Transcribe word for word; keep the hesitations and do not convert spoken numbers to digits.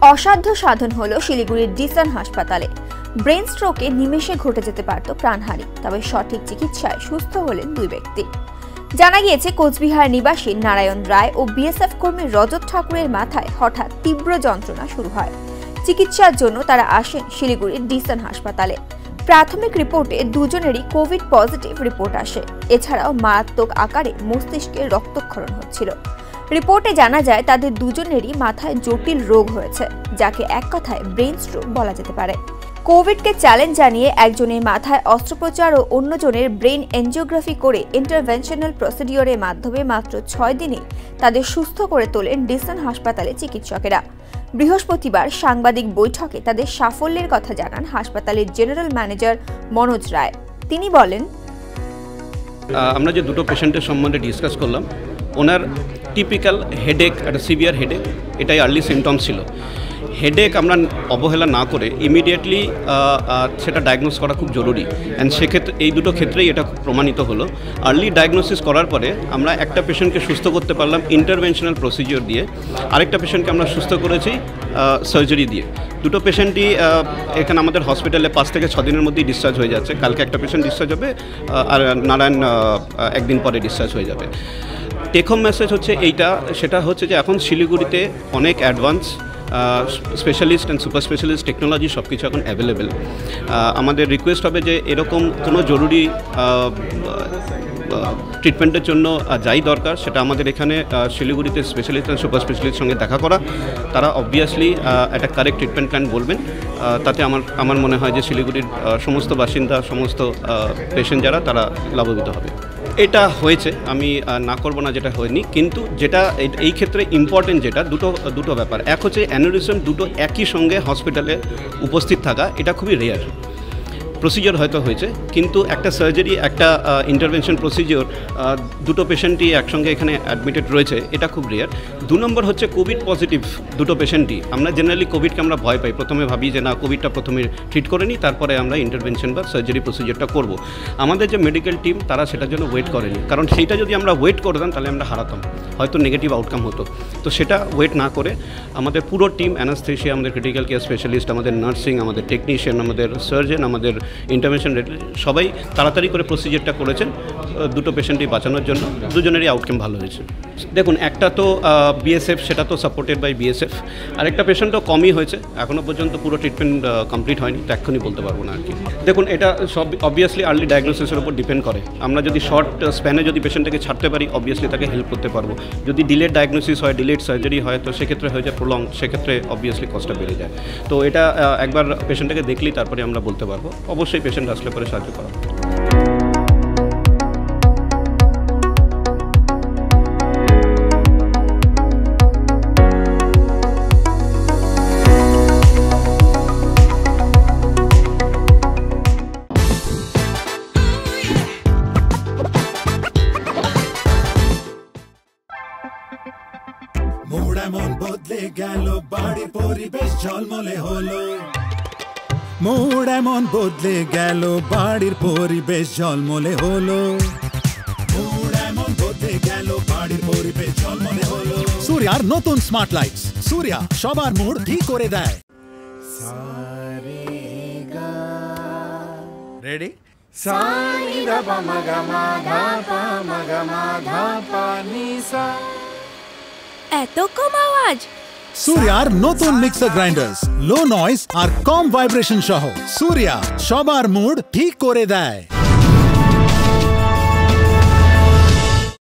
অসাধ্য সাধন হলো শিলিগুড়ির ডিসান হাসপাতালে। ব্রেন স্ট্রোকে নিমেষে ঘটে যেতে পারত প্রাণহানি, তবে সঠিক চিকিৎসায় সুস্থ হলেন দুই ব্যক্তি। জানা গিয়েছে, কোচবিহার নিবাসী নারায়ণ রায় ও বিএসএফ কর্মী রজত ঠাকুরের মাথায় হঠাৎ তীব্র যন্ত্রণা শুরু হয়। চিকিৎসার জন্য তারা আসেন শিলিগুড়ির ডিসান হাসপাতালে। প্রাথমিক রিপোর্টে দুজনেরই কোভিড পজিটিভ রিপোর্ট আসে। এছাড়াও মারাত্মক আকারে মস্তিষ্কে রক্তক্ষরণ হচ্ছিল। রিপোর্টে জানা যায়, তাদের দুজনেরই মাথায় জটিল রোগ হয়েছে, যাকে এক কথায় ব্রেন স্ট্রোক বলা যেতে পারে। কোভিডকে চ্যালেঞ্জ জানিয়ে একজনের মাথায় অস্ত্রোপচার ও অন্যজনের ব্রেন এনজিওগ্রাফি করে ইন্টারভেনশনাল প্রসিডিওরের মাধ্যমে মাত্র ছয় দিনে তাদের সুস্থ করে তোলেন ডিসান হাসপাতালে চিকিৎসকেরা। বৃহস্পতিবার সাংবাদিক বৈঠকে তাদের সাফল্যের কথা জানান হাসপাতালের জেনারেল ম্যানেজার মনোজ রায়। তিনি বলেন, আমরা যে দুটো পেশেন্টের সম্বন্ধে ডিসকাস করলাম, ওনার টিপিক্যাল হেডেক, একটা সিভিয়ার হেডেক, এটাই আর্লি সিমটমস ছিল। হেডেক আমরা অবহেলা না করে ইমিডিয়েটলি সেটা ডায়াগনোস করা খুব জরুরি, অ্যান্ড সেক্ষেত্রে এই দুটো ক্ষেত্রেই এটা প্রমাণিত হলো। আর্লি ডায়াগনোসিস করার পরে আমরা একটা পেশেন্টকে সুস্থ করতে পারলাম ইন্টারভেনশনাল প্রসিজিওর দিয়ে, আরেকটা পেশেন্টকে আমরা সুস্থ করেছি সার্জারি দিয়ে। দুটো পেশেন্টই এখানে আমাদের হসপিটালে পাঁচ থেকে ছ দিনের মধ্যেই ডিসচার্জ হয়ে যাচ্ছে। কালকে একটা পেশেন্ট ডিসচার্জ হবে, আর নারায়ণ একদিন পরে ডিসচার্জ হয়ে যাবে। টেক হোম মেসেজ হচ্ছে এইটা, সেটা হচ্ছে যে এখন শিলিগুড়িতে অনেক advance specialist and super specialist technology সব কিছু এখন অ্যাভেলেবেল। আমাদের রিকোয়েস্ট হবে যে এরকম কোনো জরুরি ট্রিটমেন্টের জন্য যাই দরকার, সেটা আমাদের এখানে শিলিগুড়িতে স্পেশালিস্ট অ্যান্ড সুপার স্পেশালিস্টের সঙ্গে দেখা করা। তারা অবভিয়াসলি একটা কারেক্ট ট্রিটমেন্ট প্ল্যান বলবেন। তাতে আমার আমার মনে হয় যে শিলিগুড়ির সমস্ত বাসিন্দা, সমস্ত পেশেন্ট যারা, তারা লাভবিত হবে। এটা হয়েছে, আমি না করবো না যেটা হয়নি, কিন্তু যেটা এই ক্ষেত্রে ইম্পর্টেন্ট যেটা, দুটো দুটো ব্যাপার। এক হচ্ছে অ্যানিউরিজম দুটো একই সঙ্গে হসপিটালে উপস্থিত থাকা, এটা খুবই রেয়ার। প্রসিজিওর হয়তো হয়েছে, কিন্তু একটা সার্জারি, একটা ইন্টারভেনশন প্রসিজিওর, দুটো পেশেন্টই একসঙ্গে এখানে অ্যাডমিটেড রয়েছে, এটা খুব রেয়ার। দু নম্বর হচ্ছে কোভিড পজিটিভ দুটো পেশেন্টই। আমরা জেনারেলি কোভিডকে আমরা ভয় পাই, প্রথমে ভাবি যে না, কোভিডটা প্রথমে ট্রিট করে নিই, তারপরে আমরা ইন্টারভেনশন বা সার্জারি প্রসিজিওরটা করব। আমাদের যে মেডিকেল টিম, তারা সেটার জন্য ওয়েট করেনি, কারণ সেইটা যদি আমরা ওয়েট করতাম তাহলে আমরা হারাতাম, হয়তো নেগেটিভ আউটকাম হতো। তো সেটা ওয়েট না করে আমাদের পুরো টিম, অ্যানাস্থেশিয়া, আমাদের ক্রিটিক্যাল কেয়ার স্পেশালিস্ট, আমাদের নার্সিং, আমাদের টেকনিশিয়ান, আমাদের সার্জন, আমাদের ইন্টারভেনশন রেট, সবাই তাড়াতাড়ি করে প্রসিজারটা করেছেন দুটো পেশেন্টই বাঁচানোর জন্য। দুজনেরই আউটকাম ভালো হয়েছে। দেখুন, একটা তো বিএসএফ, সেটা তো সাপোর্টেড বাই বিএসএফ, আর একটা পেশেন্টও কমই হয়েছে, এখনও পর্যন্ত পুরো ট্রিটমেন্ট কমপ্লিট হয়নি, তো এক্ষুনি বলতে পারবো না আর কি। দেখুন, এটা সব অবভিয়াসলি আর্লি ডায়াগনোসিসের উপর ডিপেন্ড করে। আমরা যদি শর্ট স্প্যানে যদি পেশেন্টটাকে ছাড়তে পারি, অবভিয়াসলি তাকে হেল্প করতে পারবো। যদি ডিলেড ডায়াগনোসিস হয়, ডিলেড সার্জারি হয়, তো সেক্ষেত্রে হয়ে যায় প্রলং, সেক্ষেত্রে অবভিয়াসলি কস্টটা বেড়ে যায়। তো এটা একবার পেশেন্টটাকে দেখলেই তারপরে আমরা বলতে পারবো। অবশ্যই পেশেন্ট আসলে পরে সাহায্য করা। মোড় এমন বদলে গেল, বাড়ির পরিবেশ ঝলমলে হলো। মোড় এমন বদলে গেল, বাড়ির পরিবেশ ঝলমলে হলো। মোড় এমন বদলে গেল, বাড়ির পরিবেশ ঝলমলে হলো। সূর্যার নতুন স্মার্ট লাইটস, সূর্যা সবার মুড ঠিক করে দেয়। রেডি? সানি দা পা মা গা মা ধা পা মা গা মা ধা পা নি সা। এত কম আওয়াজ? সূর্যার নতুন মিক্সার গ্রাইন্ডার্স, লো নয়েজ আর কম ভাইব্রেশন সহ। সূর্যা সবার মুড ঠিক করে দেয়।